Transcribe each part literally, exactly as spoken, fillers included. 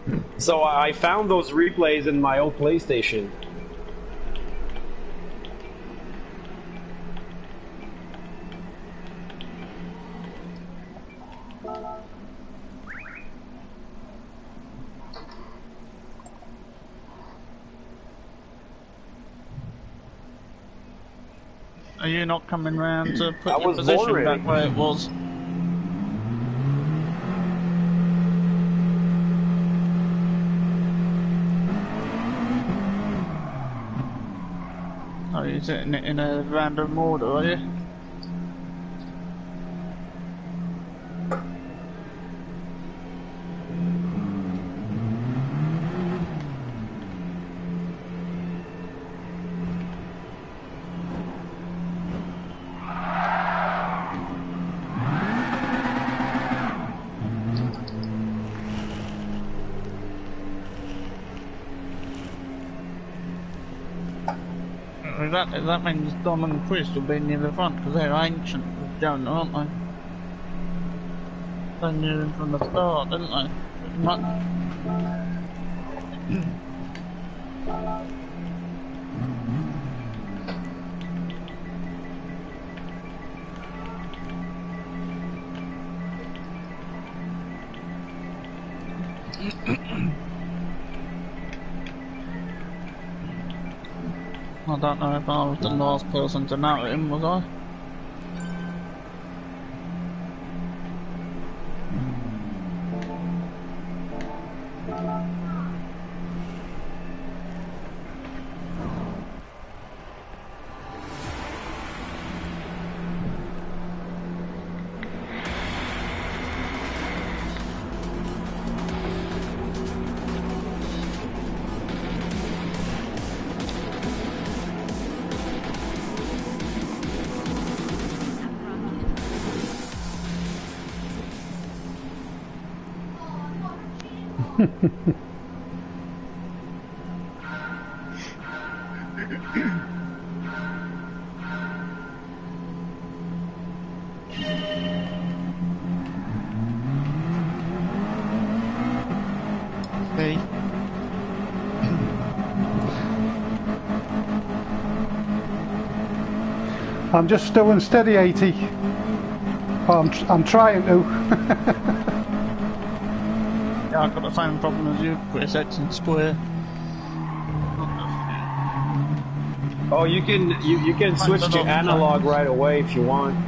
So I found those replays in my old PlayStation. Are you not coming round to put I your was position born back where it was? Oh, you're sitting it in a random order, are you? Exactly, that means Don and Chris will be near the front because they're ancient with Jonah, aren't they? They knew him from the start, didn't they? Pretty much. I don't know if I was the last person to know him, was I? Hey. I'm just doing steady eighty. Well, I'm, tr I'm trying to. Yeah, I've got the same problem as you, Chris, X and square. Oh, you can you, you can switch to analog right away if you want.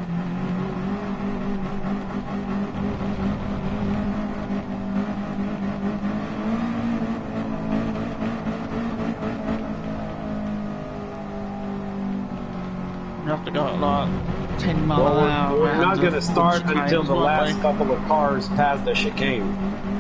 You have to go at like ten miles Well, an hour. we're, we're not going to start until the last way. couple of cars pass the chicane.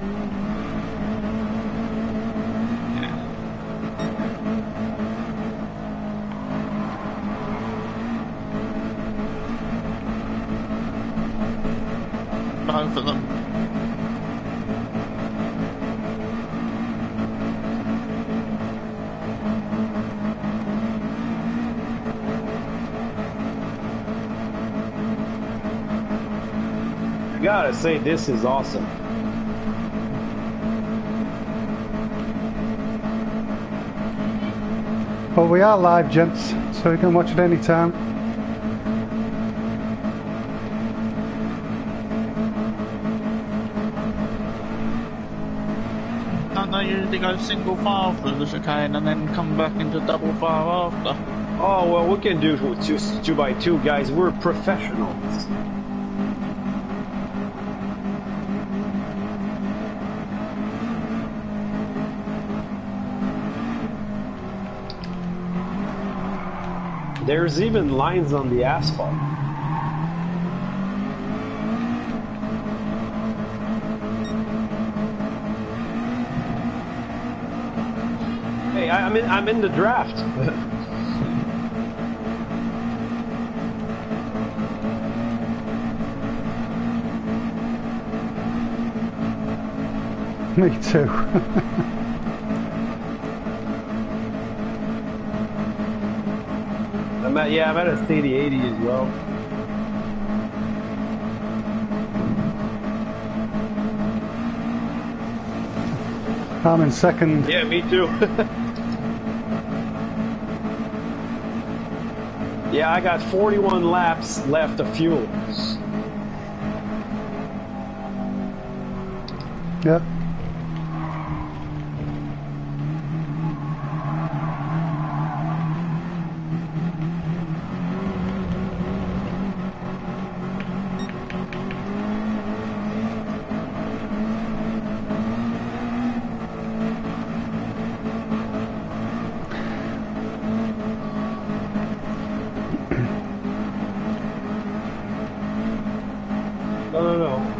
Both of them. I gotta say, this is awesome. Well, we are live, gents, so you can watch it any time. Don't they usually go single file through the chicane and then come back into double file after? Oh, well, we can do two, two by two, guys. We're professionals. There's even lines on the asphalt. Hey, I'm in, I'm in the draft. Me too. I'm at, yeah, I'm at a Stady eighty as well. I'm in second. Yeah, me too. Yeah, I got forty-one laps left of fuel. Yep. No, no, no.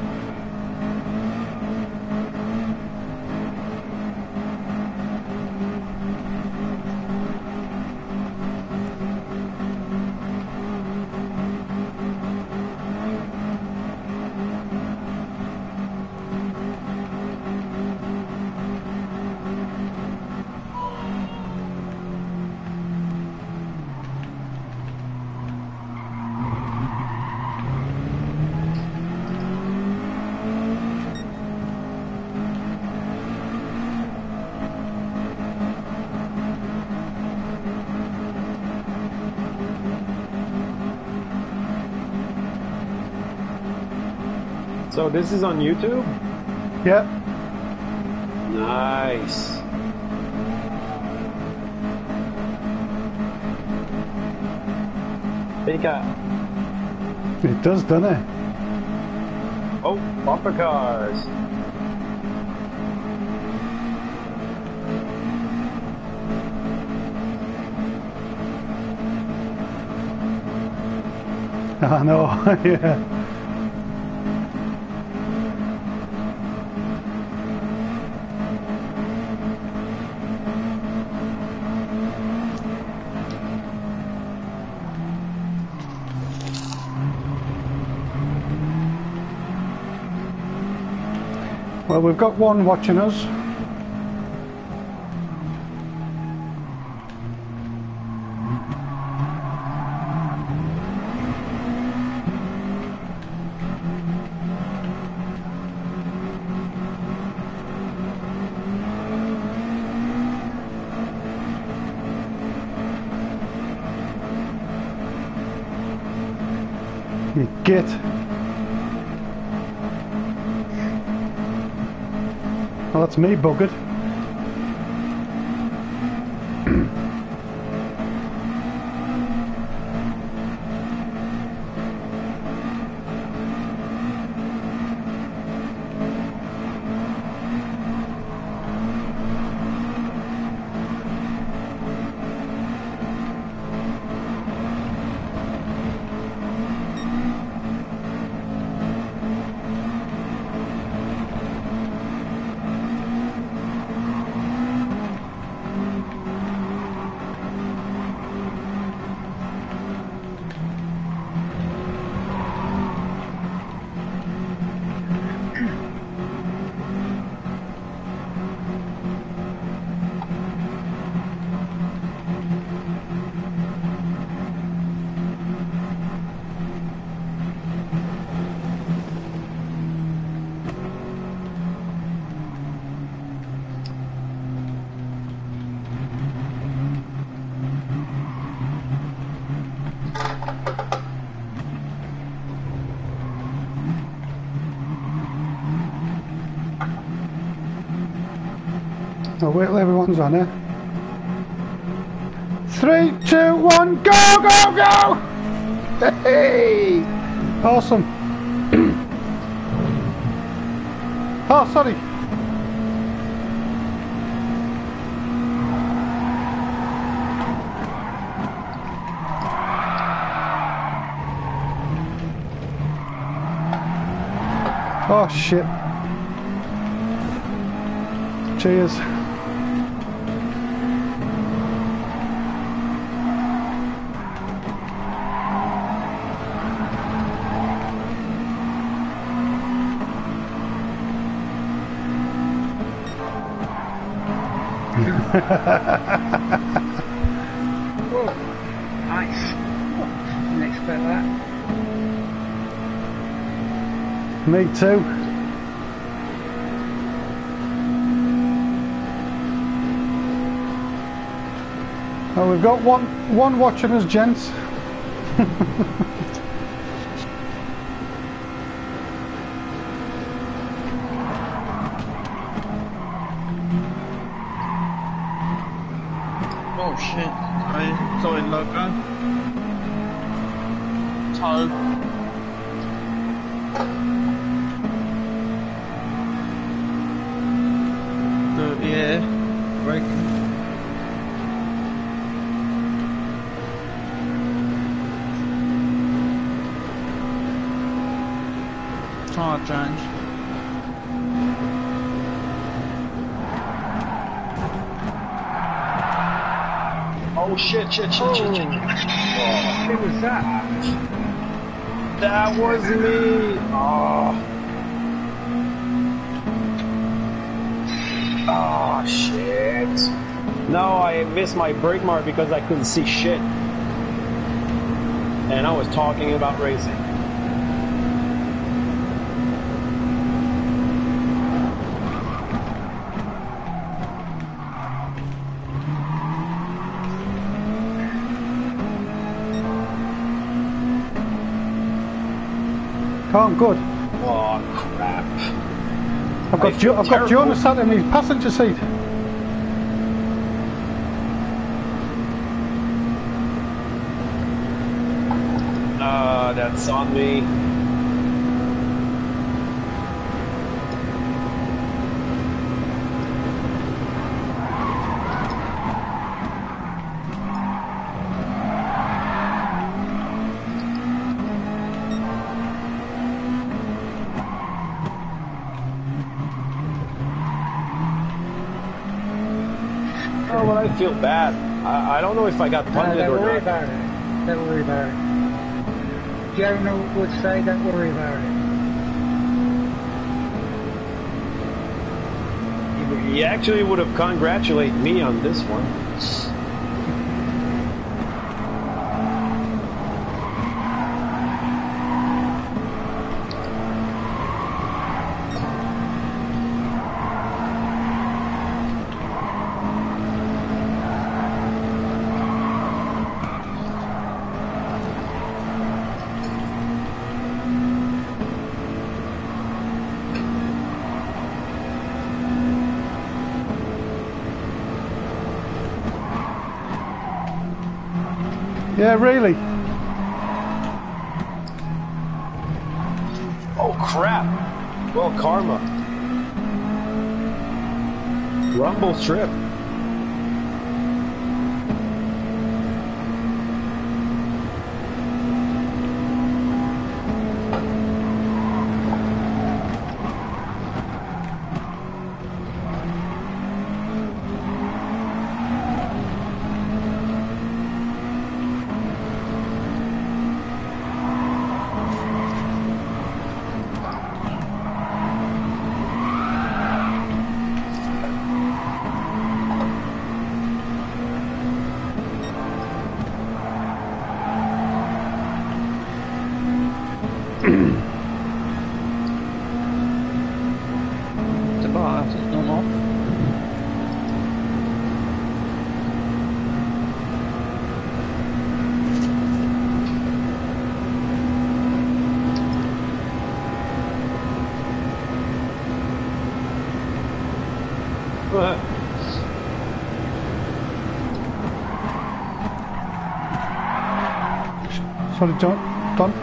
So this is on YouTube? Yep. Nice. Pika. It does, doesn't it? Oh, bumper cars. I know, yeah. Well, we've got one watching us. You git. Well, that's me buggered. I'll wait till everyone's on it. Three, two, one, go, go, go! Hey! Awesome. Oh, sorry. Oh, shit. Cheers. Whoa, nice. Didn't expect that. Me too. Well, we've got one one watching us, gents. Oh shit. Sorry, sorry logo. Toe. Dirty air. Breaking. Tire change. Oh shit, shit, shit, shit, shit. Oh, Who was that? that was me. Oh. Oh shit. No, I missed my brake mark because I couldn't see shit. And I was talking about racing. Calm, good. Oh crap. I've got jo I've got Jonas sat in his passenger seat. Ah, that's on me. Oh, well, I feel bad. I, I don't know if I got No, punted don't or worry not. about it. Don't worry about it. Jonah would say, don't worry about it. He actually would have congratulated me on this one. Yeah, really. Oh crap! Well, karma. Rumble strip. The bar has gone off. Sorry, John. Don.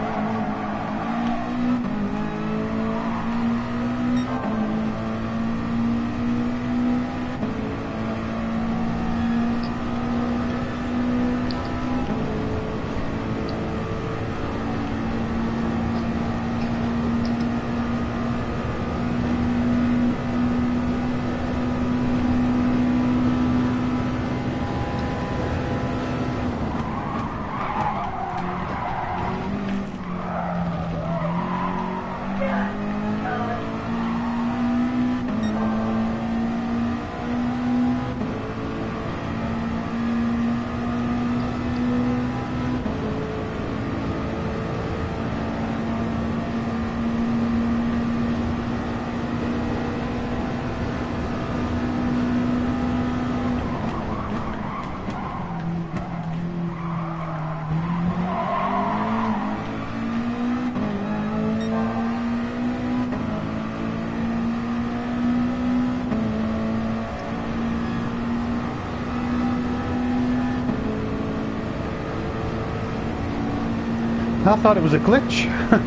I thought it was a glitch.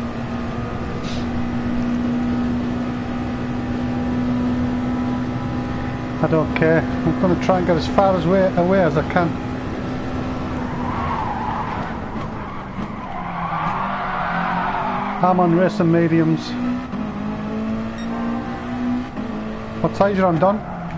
I don't care. I'm going to try and get as far as way, away as I can. I'm on racing mediums. What size you on, Don?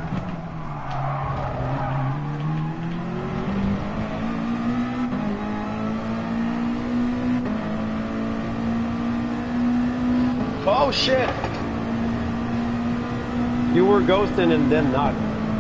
Oh shit! You were ghosting and then not.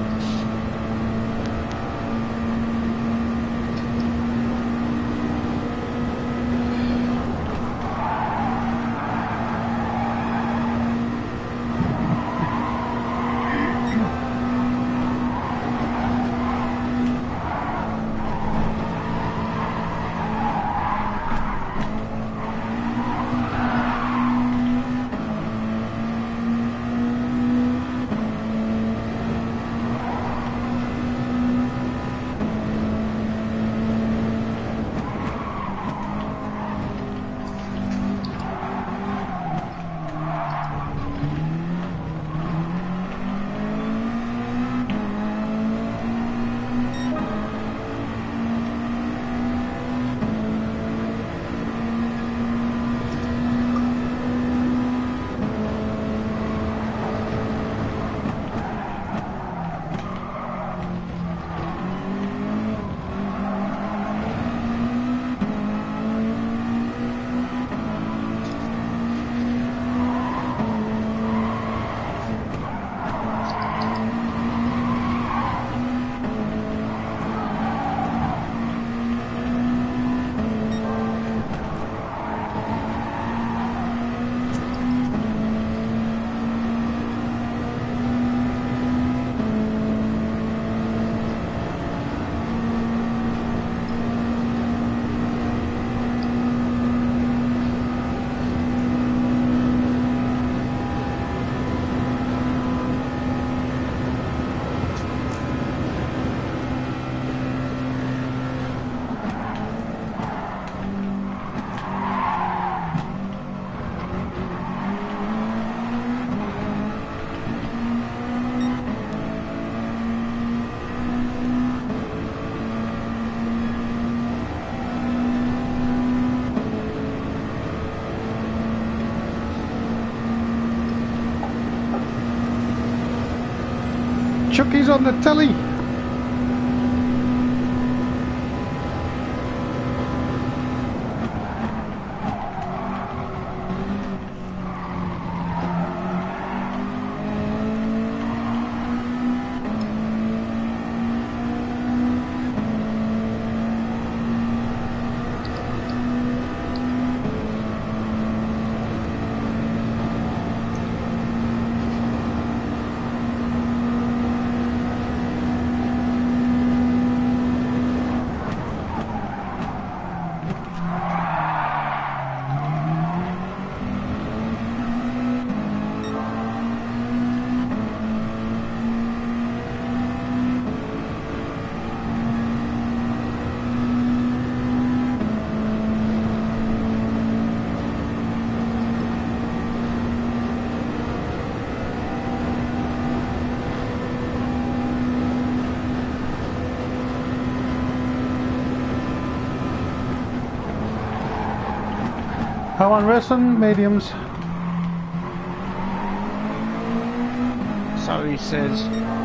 Chucky's on the telly. How on racing mediums? So he says.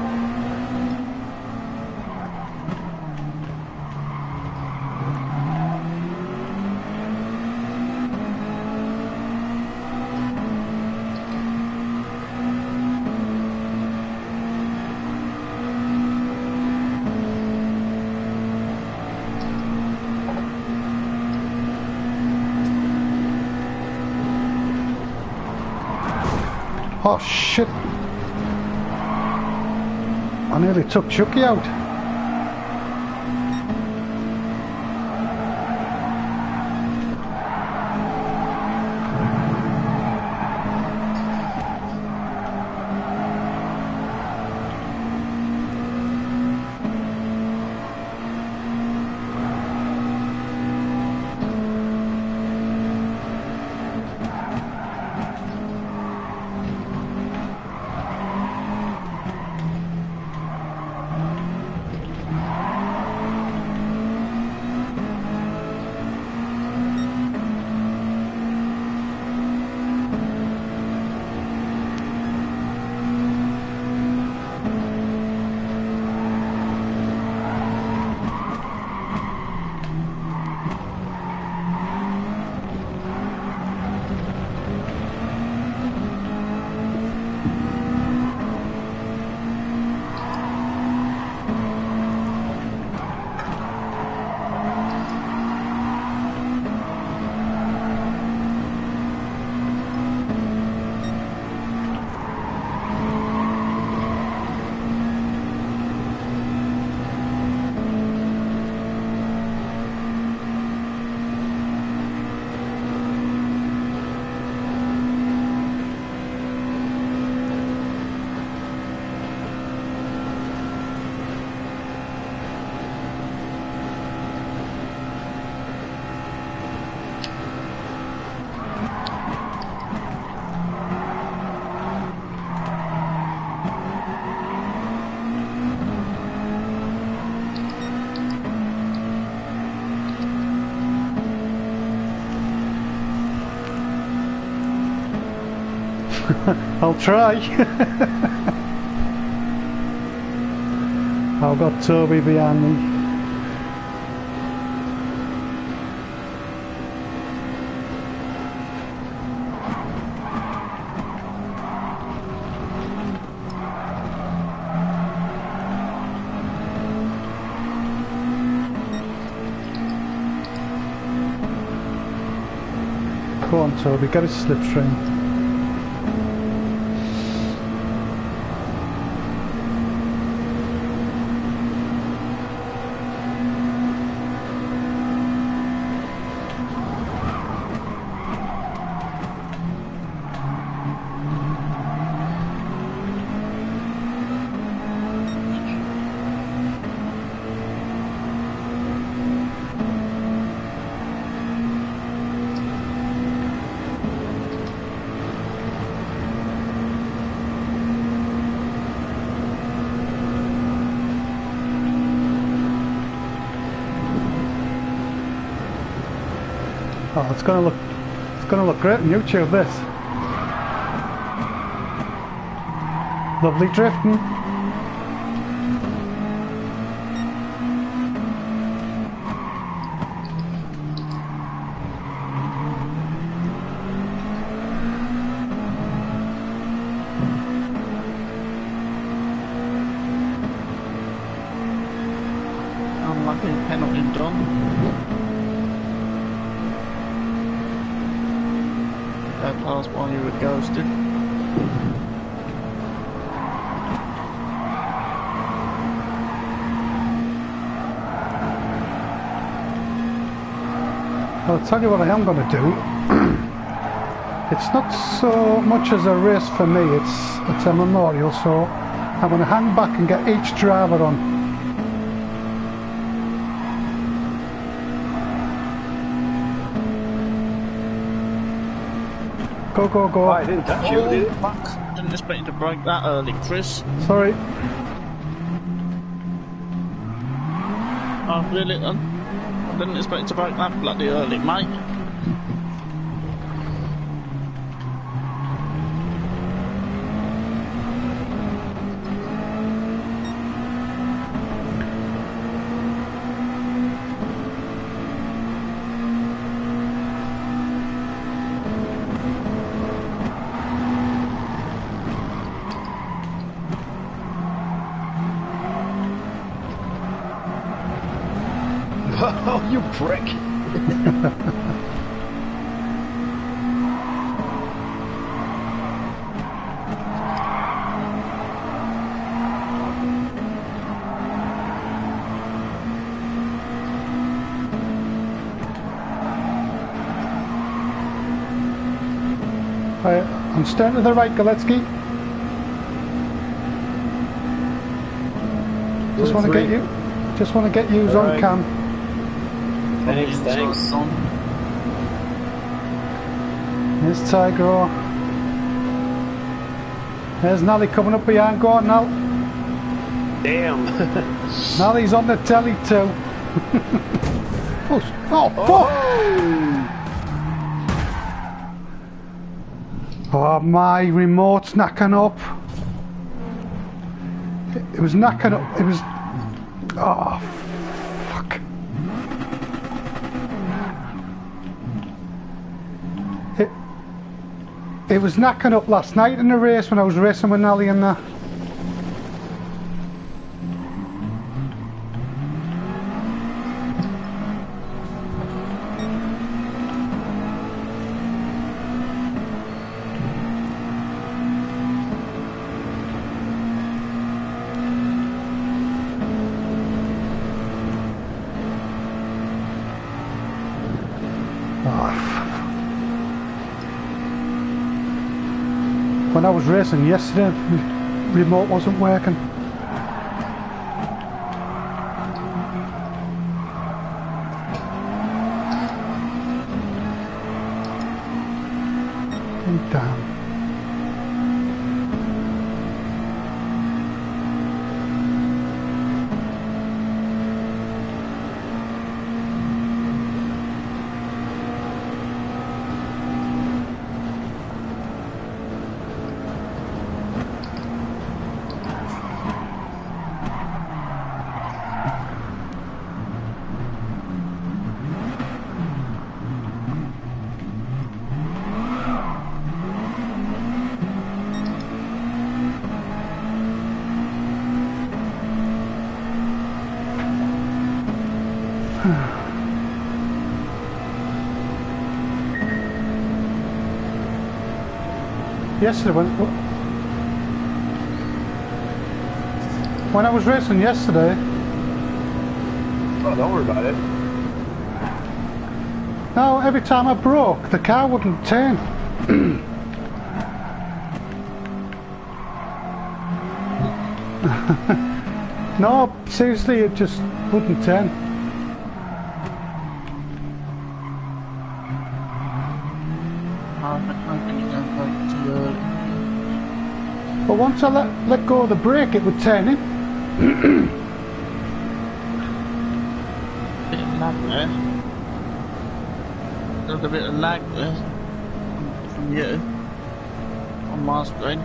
Oh shit! I nearly took Chucky out. I'll try. I've got Toby behind me. Go on, Toby, get a slipstream. Oh, it's gonna look, it's gonna look great on YouTube, this. Lovely drifting. Unlucky penalty done. That pass while you were ghosted. I'll tell you what I am going to do. It's not so much as a race for me, it's, it's a memorial, so I'm going to hang back and get each driver on. Go, go, go. Oh, I didn't touch you, did it? Fuck. Didn't expect you to break that early, Chris. Sorry. Oh, really then? I didn't expect you to break that bloody early, mate. Oh, you prick! Right, I'm staying to the right, Galetsky. Just want to get you. Just want to get you on Alright. cam. Thanks, thanks. There's Tigro. There's Nally coming up behind. Go on, Nall. Damn. Nally's on the telly too. oh, oh, fuck! Oh, my remote's knacking up. It, it was knacking up. It was. Oh, fuck. It, it was knacking up last night in the race when I was racing with Nally and that. When I was racing yesterday, the remote wasn't working. And down. Yesterday, when, when I was racing yesterday... Oh, don't worry about it. No, every time I broke, the car wouldn't turn. No, seriously, it just wouldn't turn. But once I let, let go of the brake, it would turn in. Bit of lag there. There's a bit of lag there from you on my screen.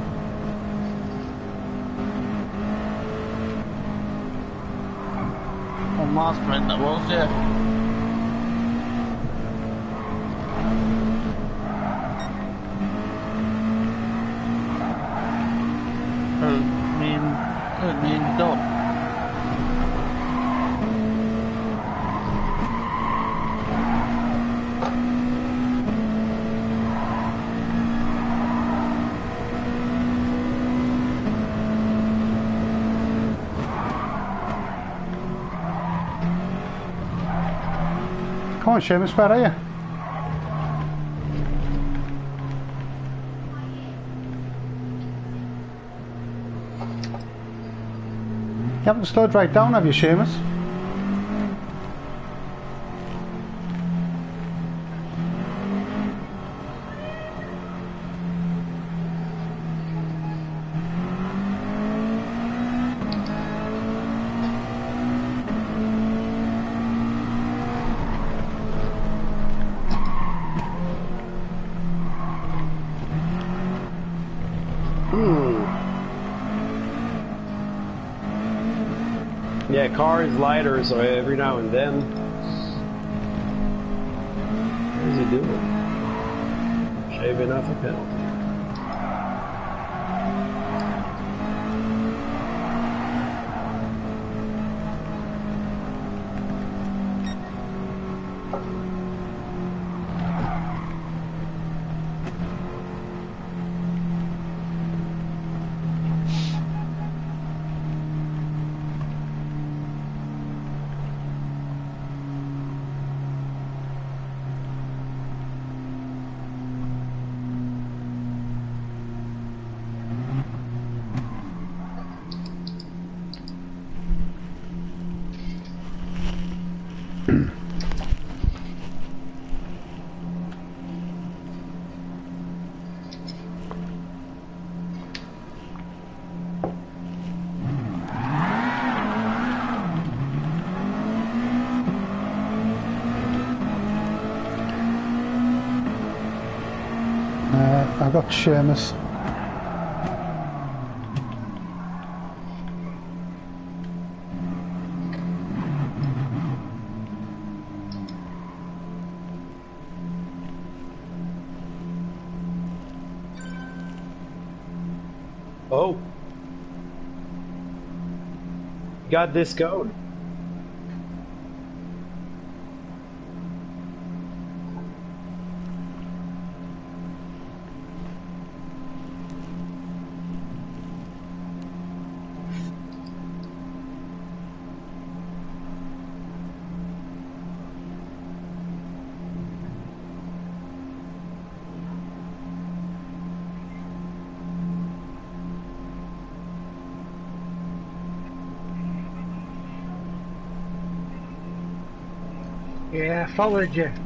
On my screen that was, yeah. Oh, me and, oh, me and Dot. Come on, Seamus, where are you? You haven't slowed right down, have you, Seamus? Yeah, car is lighter, so every now and then. What is he doing? Shaving off a penalty. I got Seamus. Oh. Got this code. Yeah, I followed you.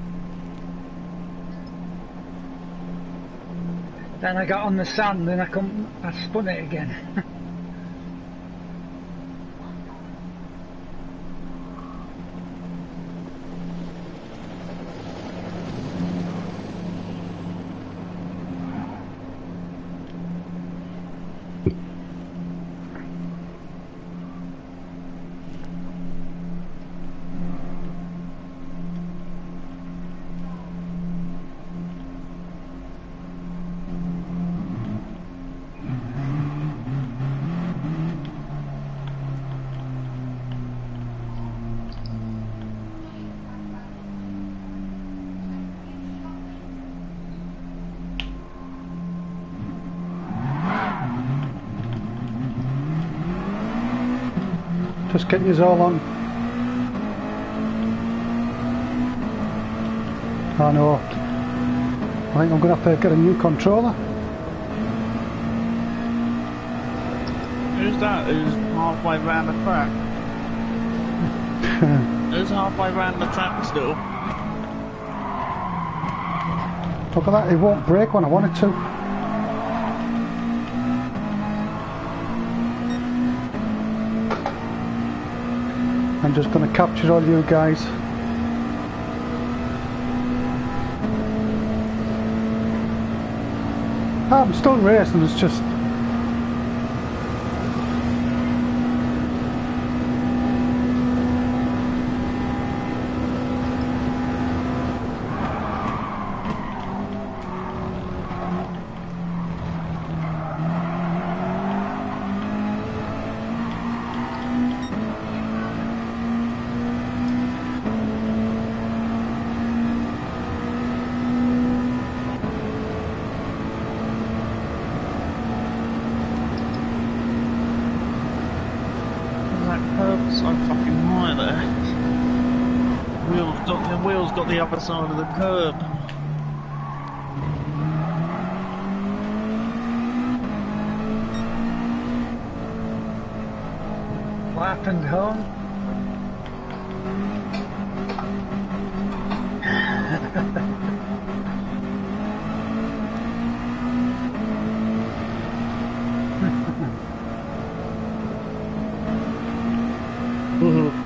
Then I got on the sand and I come, I spun it again. Just getting you all on. I know. I think I'm going to have to get a new controller. Who's that? Who's halfway round the track? Who's halfway round the track still? Look at that, it won't break when I want it to. I'm just going to capture all you guys. Ah, I'm still racing, it's just... So fucking high there. Wheels got the wheels got the other side of the curb. What happened home? Mm-hmm.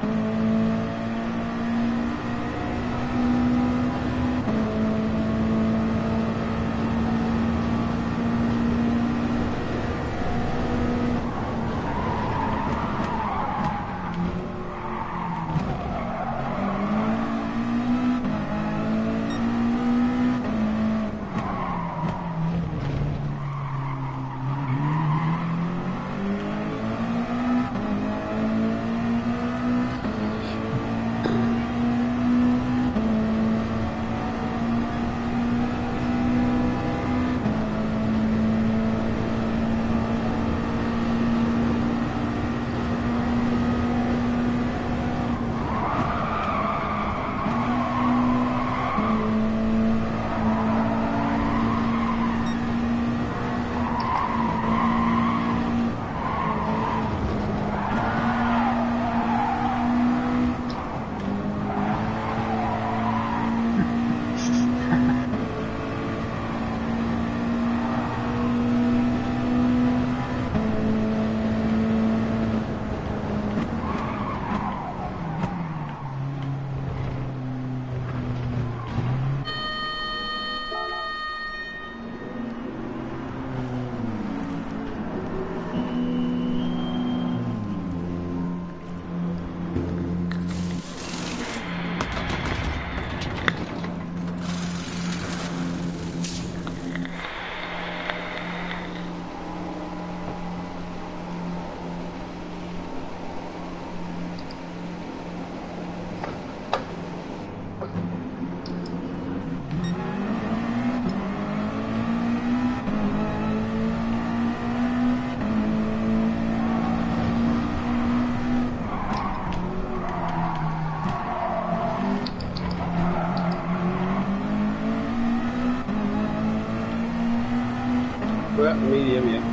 We're at medium, yeah.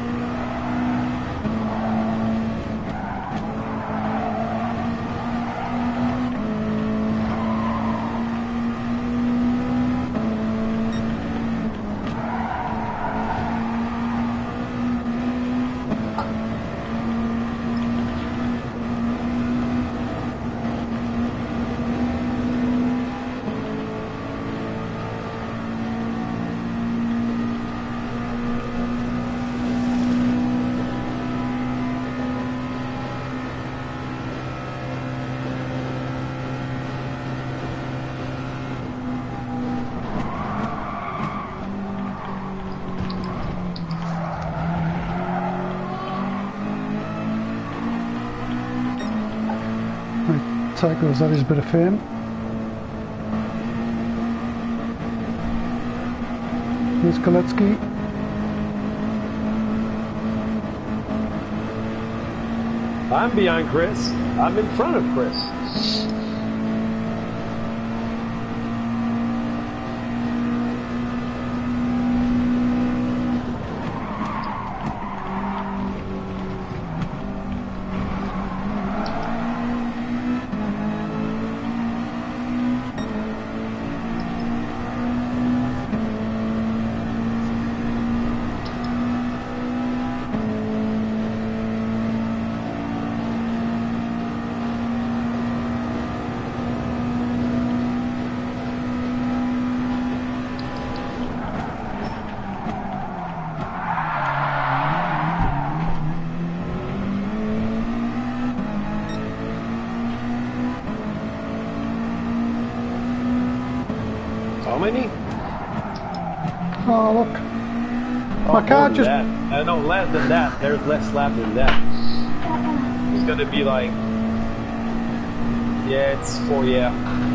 Tycho's had his bit of fame. Here's Koletsky. I'm behind Chris. I'm in front of Chris. How many? Oh, look. Oh, My car more than just... that. Uh, no, less than that. There's less lap than that. It's gonna be like... Yeah, it's four, yeah.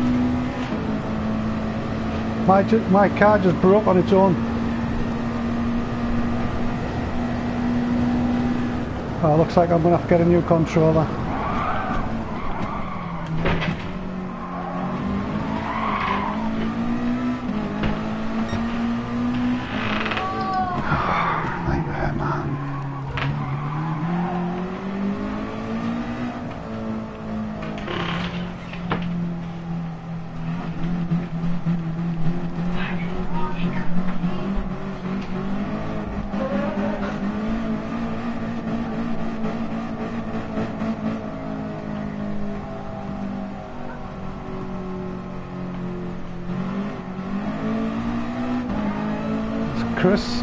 My, ju my car just broke on its own. Oh, looks like I'm going to have to get a new controller. Nightmare, man. Chris.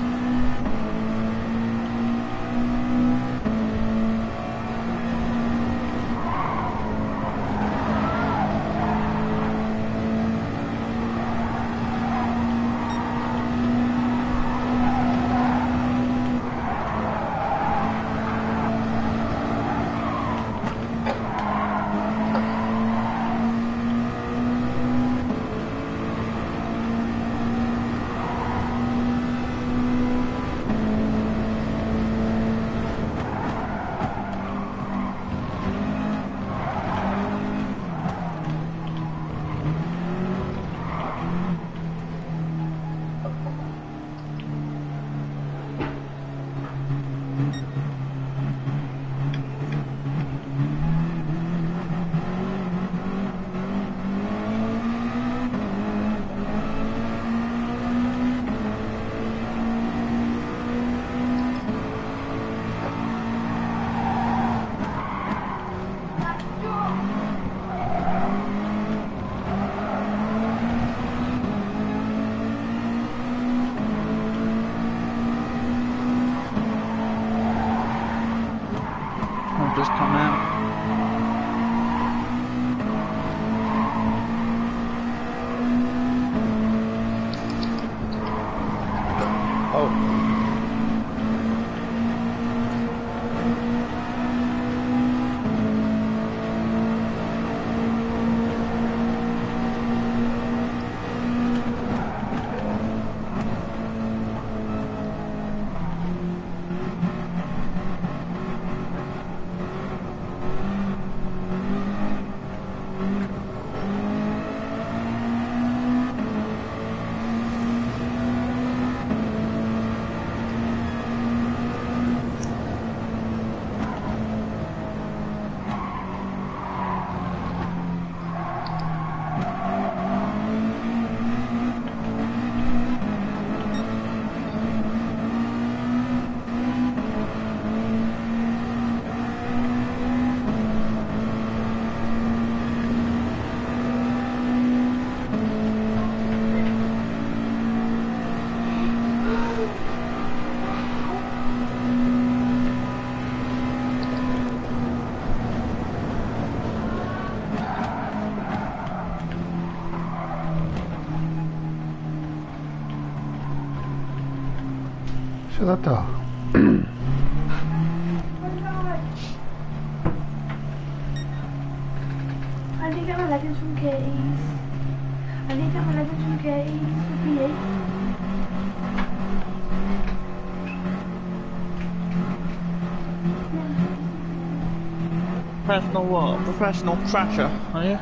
Just come out. Oh. Shut up, dog. I need to get my leggings from Katie's. I need to get my leggings from Katie's for P E. Professional what? Professional crasher, are you?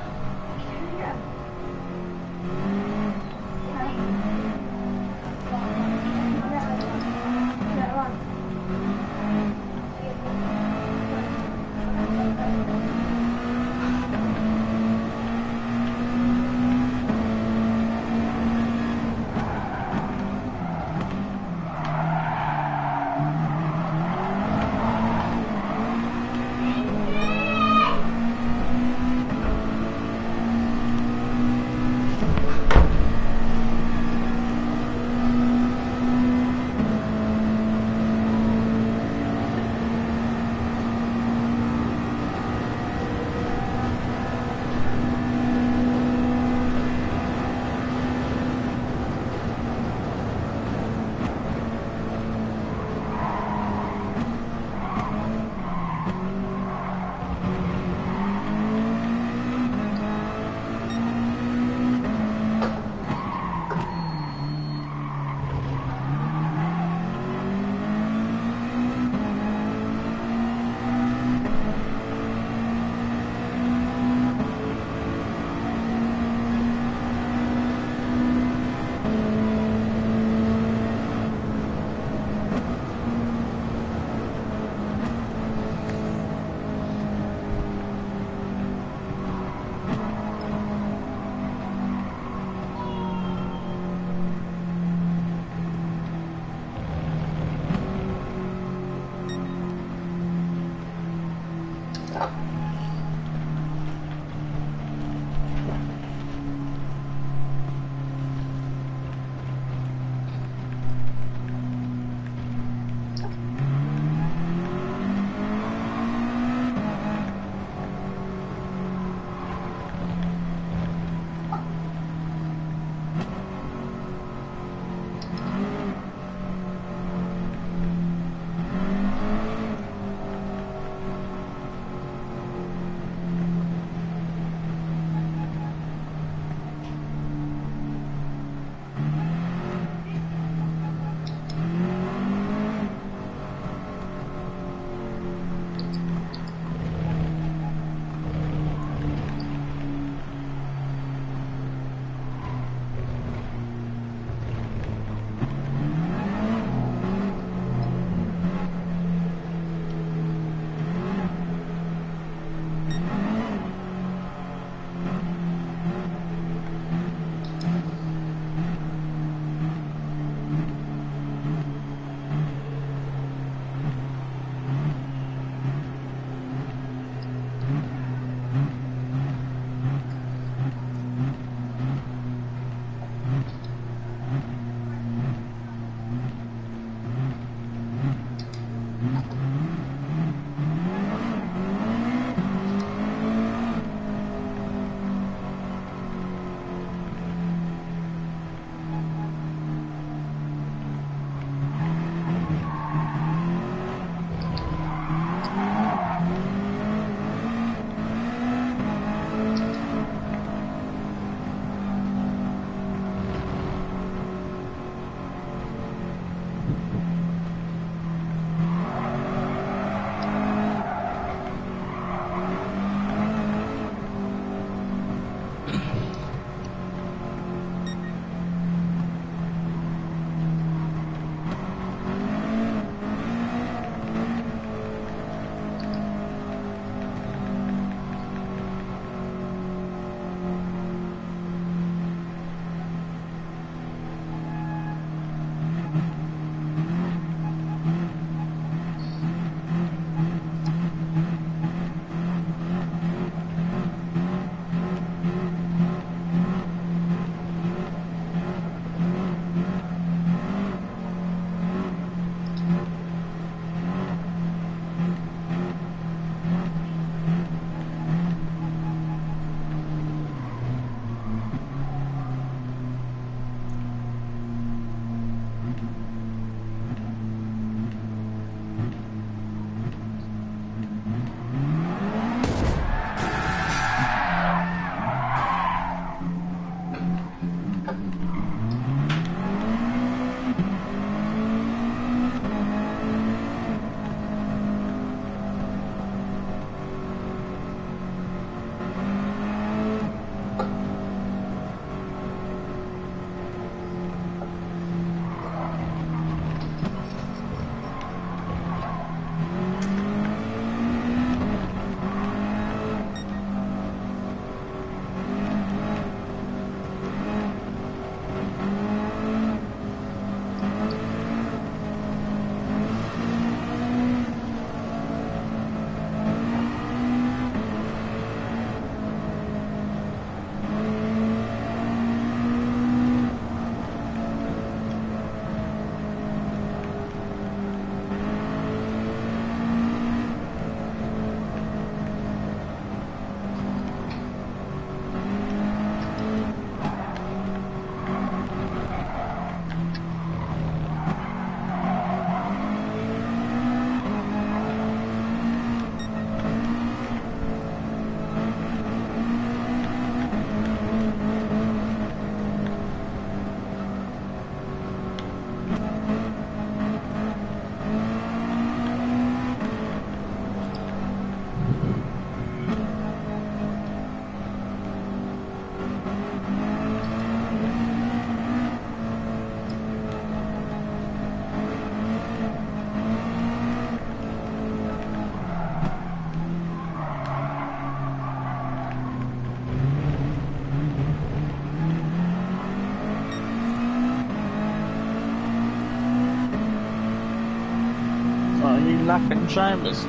lapping chambers.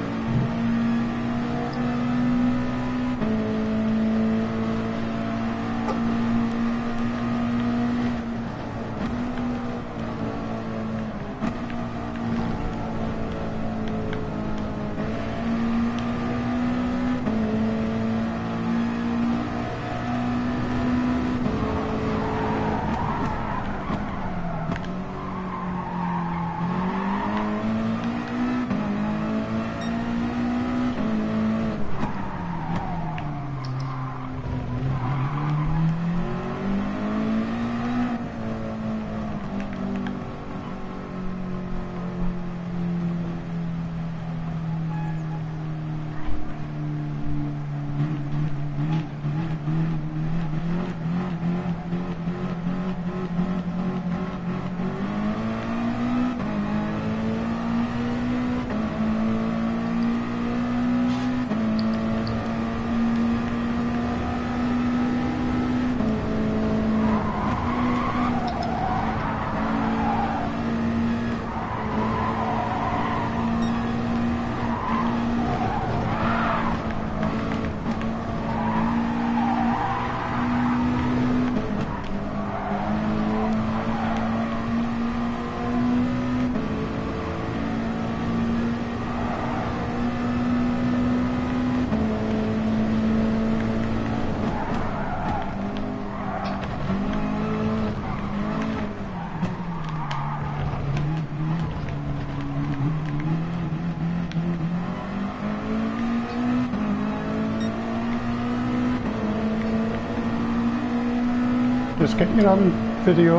Just getting it on video.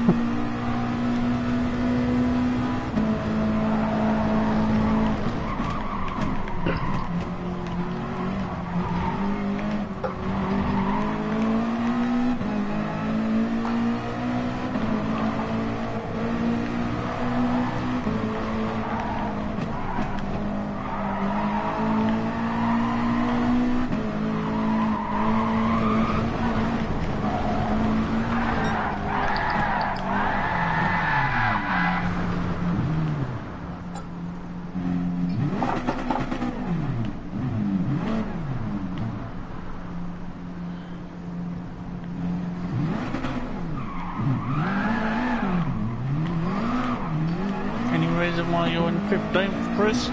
Any reason why you're in fifteenth, Chris?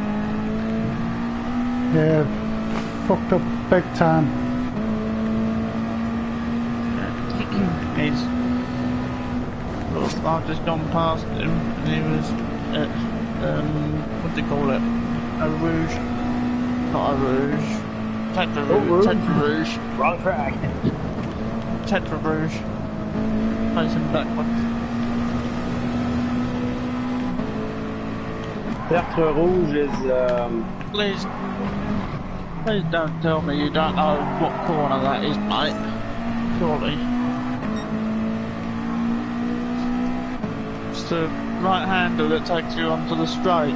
Yeah, fucked up big time. He's... Look, I've just gone past him and he was at, um, what do you call it? A Rouge. Not a Rouge. Tetra Oh, Rouge. Rouge. Tetra Rouge. Wrong track. Tetra Rouge. Facing backwards. Tetra Rouge is, um... Please, please don't tell me you don't know what corner that is, mate. Surely. It's the right hander that takes you onto the straight.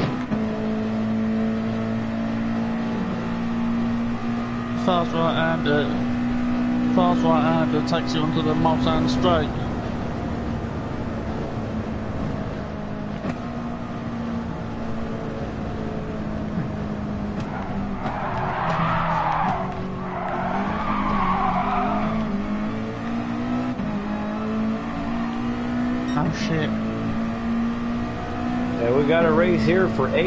Fast right hander, fast right hander takes you onto the Mulsanne straight. Oh shit. Yeah, we got a race here for eight.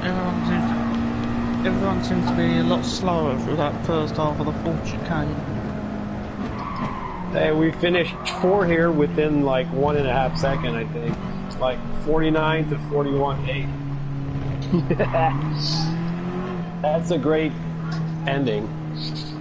everyone seems to, everyone seems to be a lot slower through that first half of the fourth chicane. Hey, we finished four here within like one and a half second, I think. It's like forty-nine to forty-one eight. That's a great ending.